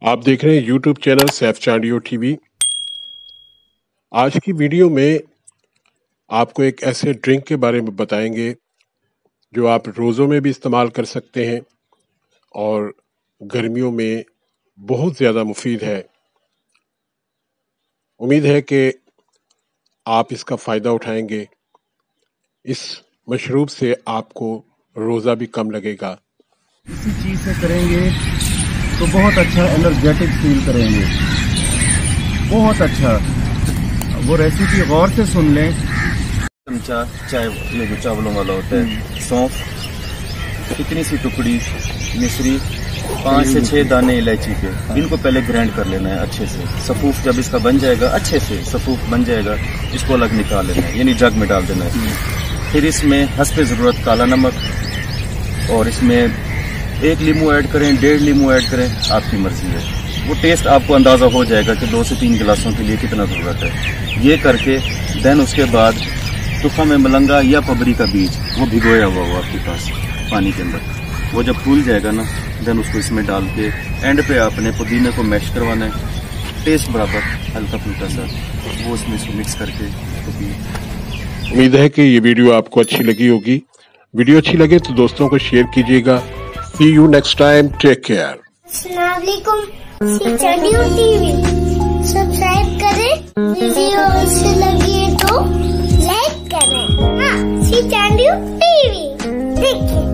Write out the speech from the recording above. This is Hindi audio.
आप देख रहे हैं YouTube channel Saif Chandio TV. आज की वीडियो में आपको एक ऐसे ड्रिंक के बारे में बताएंगे जो आप रोज़ों में भी इस्तेमाल कर सकते हैं और गर्मियों में बहुत ज़्यादा मुफीद है। उम्मीद है कि आप इसका फ़ायदा उठाएंगे। इस मशरूब से आपको रोज़ा भी कम लगेगा। इसी चीज़ से करेंगे तो बहुत अच्छा एनर्जेटिक फील करेंगे, बहुत अच्छा। वो रेसिपी गौर से सुन लें। चमचा चाय ये जो चावलों वाला होता है, सौंफ, कितनी सी टुकड़ी मिश्री, 5 से 6 दाने इलायची के, इनको पहले ग्राइंड कर लेना है अच्छे से। सफूफ जब इसका बन जाएगा, अच्छे से सफूफ बन जाएगा, इसको अलग निकाल लेना है, यानी जग में डाल देना है। फिर इसमें हस्बे ज़रूरत काला नमक, और इसमें 1 लीमू ऐड करें, 1.5 लीमू ऐड करें, आपकी मर्जी है। वो टेस्ट आपको अंदाज़ा हो जाएगा कि 2 से 3 गिलासों के लिए कितना ज़रूरत है। ये करके देन उसके बाद तुफा में मलंगा या पबरी का बीज वो भिगोया हुआ हो आपके पास पानी के अंदर, वो जब फूल जाएगा ना, देन उसको इसमें डाल के एंड पे आपने पुदीने को मैश करवाना है, टेस्ट बराबर हल्का फुल्का सा, वो उसमें इसको मिक्स करके तो पी। उम्मीद है कि ये वीडियो आपको अच्छी लगी होगी। वीडियो अच्छी लगे तो दोस्तों को शेयर कीजिएगा। See you next time. Take care. अस्सलामुअलैकुम। चांडियो टीवी सब्सक्राइब करें, वीडियो अच्छी लगी तो लाइक करें। हाँ, चांडियो टीवी देखिए।